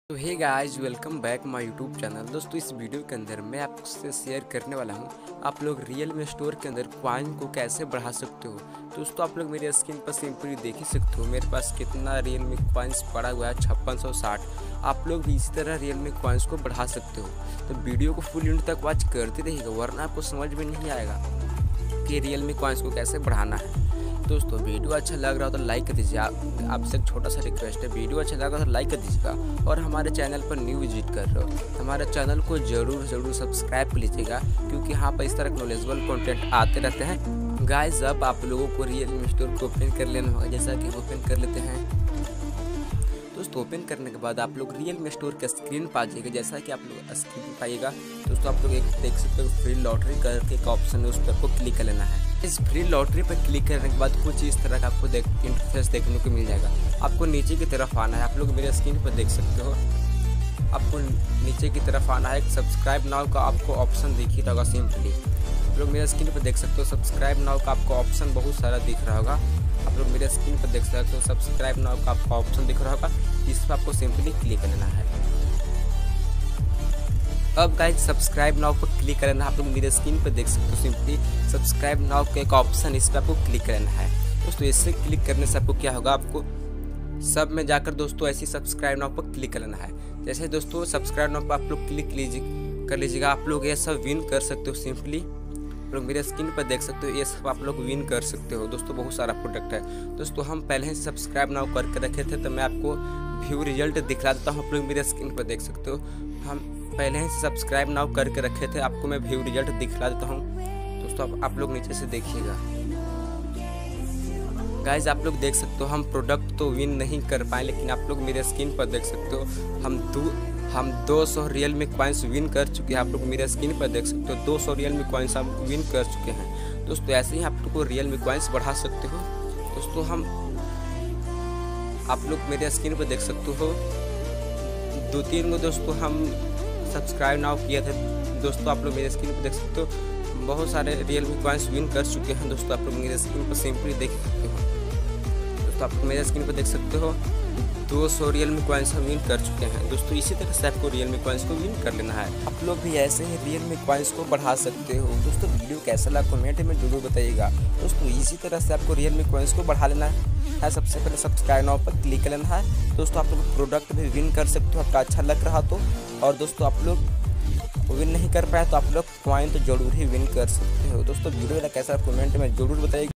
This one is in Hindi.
तो hey guys, welcome back my YouTube channel. दोस्तों, इस वीडियो के अंदर मैं आपसे शेयर करने वाला हूं आप लोग रियल मी स्टोर के अंदर कॉइन को कैसे बढ़ा सकते हो। दोस्तों, आप लोग मेरे स्क्रीन पर सिंपली देख ही सकते हो मेरे पास कितना रियल मी कॉइन्स पड़ा हुआ है, 5660। आप लोग भी इसी तरह रियल मी कॉइन्स को बढ़ा सकते हो। तो वीडियो को फुल एंड तक वॉच करते रहिएगा, वरना आपको समझ में नहीं आएगा कि रियल मी कॉइन्स को कैसे बढ़ाना है। दोस्तों, वीडियो अच्छा लग रहा हो तो लाइक कर दीजिए। आपसे एक छोटा सा रिक्वेस्ट है, वीडियो अच्छा लगा तो लाइक कर दीजिएगा। और हमारे चैनल पर न्यू विजिट कर रहे हो हमारे चैनल को ज़रूर सब्सक्राइब कर लीजिएगा, क्योंकि यहाँ पर इस तरह के नॉलेजेबल कंटेंट आते रहते हैं। गाइस, अब आप लोगों को रियल मी स्टोर को ओपन कर लेना होगा, जैसा कि ओपन कर लेते हैं। दोस्तों, ओपन करने के बाद आप लोग रियल मी स्टोर के स्क्रीन पर आ जाइएगा। जैसा कि आप लोग स्क्रीन पाइएगा, दोस्तों आप लोग एक देख सकते हो फ्री लॉटरी करके एक ऑप्शन है, उस पर आपको क्लिक कर लेना है। इस फ्री लॉटरी पर क्लिक करने के बाद कुछ इस तरह का आपको इंटरफेस देखने को मिल जाएगा। आपको नीचे की तरफ आना है, आप लोग मेरे स्क्रीन पर देख सकते हो। आपको नीचे की तरफ आना है, एक सब्सक्राइब नाउ का आपको ऑप्शन दिख ही रहा होगा। सिंपली आप लोग मेरे स्क्रीन पर देख सकते हो सब्सक्राइब नाउ का आपको ऑप्शन बहुत सारा दिख रहा होगा। आप लोग मेरे स्क्रीन पर देख सकते हो सब्सक्राइब नाउ का आपको ऑप्शन दिख रहा होगा, इस पर आपको सिंपली क्लिक करना है। अब गाइस, सब्सक्राइब नाउ पर क्लिक करना है। आप लोग मेरे स्क्रीन पर देख सकते हो सिंपली सब्सक्राइब नाउ का एक ऑप्शन, इस पर आपको क्लिक करना है। दोस्तों, इससे क्लिक करने से आपको क्या होगा, आपको सब में जाकर दोस्तों ऐसी सब्सक्राइब नाउ पर क्लिक करना है। जैसे दोस्तों सब्सक्राइब नाउ पर आप लोग क्लिक कर लीजिएगा, आप लोग ये सब विन कर सकते हो। सिंपली आप लोग मेरे स्क्रीन पर देख सकते हो, ये सब आप लोग विन कर सकते हो। दोस्तों, बहुत सारा प्रोडक्ट है। दोस्तों, हम पहले ही सब्सक्राइब नाउ करके रखे थे, तो मैं आपको व्यू रिजल्ट दिखला देता हूँ। आप लोग मेरे स्क्रीन पर देख सकते हो, हम पहले ही सब्सक्राइब नाउ करके रखे थे, आपको मैं व्यू रिजल्ट दिखला देता हूँ। दोस्तों, आप लोग नीचे से देखिएगा। गाइज, आप लोग देख सकते हो हम प्रोडक्ट तो विन नहीं कर पाए, लेकिन आप लोग मेरे स्क्रीन पर देख सकते हो हम 200 रियल मी कॉइन्स विन कर चुके हैं। आप लोग मेरे स्क्रीन पर देख सकते हो 200 रियल मी कॉइन्स हम विन कर चुके हैं। दोस्तों, ऐसे ही आप लोग को रियल मी कॉइन्स बढ़ा सकते हो। दोस्तों, आप लोग मेरे स्क्रीन पर देख सकते हो 2-3 को दोस्तों हम सब्सक्राइब नाउ किए थे। दोस्तों, आप लोग मेरे स्क्रीन पर देख सकते हो बहुत सारे रियल मी कॉइन्स विन कर चुके हैं। दोस्तों, आप लोग मेरे स्क्रीन पर सिंपली देख सकते हो। दोस्तों, आप मेरे स्क्रीन पर देख सकते हो 200 रियल मी कॉइन्स हम विन कर चुके हैं। दोस्तों, इसी तरह से आपको रियल मी कॉइन्स को विन कर लेना है। आप लोग भी ऐसे ही रियल मी कॉइन्स को बढ़ा सकते हो। दोस्तों, वीडियो कैसा लगा कमेंट में जरूर बताइएगा। दोस्तों, इसी तरह से आपको रियल मी कॉइन्स को बढ़ा लेना है। सबसे पहले सब्सक्राइब नाउ पर क्लिक कर लेना है। दोस्तों, आप लोग प्रोडक्ट भी विन कर सकते हो, आपका अच्छा लग रहा तो। और दोस्तों, आप लोग विन नहीं कर पाए तो आप लोग कॉइन तो जरूर ही विन कर सकते हो। दोस्तों, वीडियो कैसा कमेंट में जरूर बताइएगा।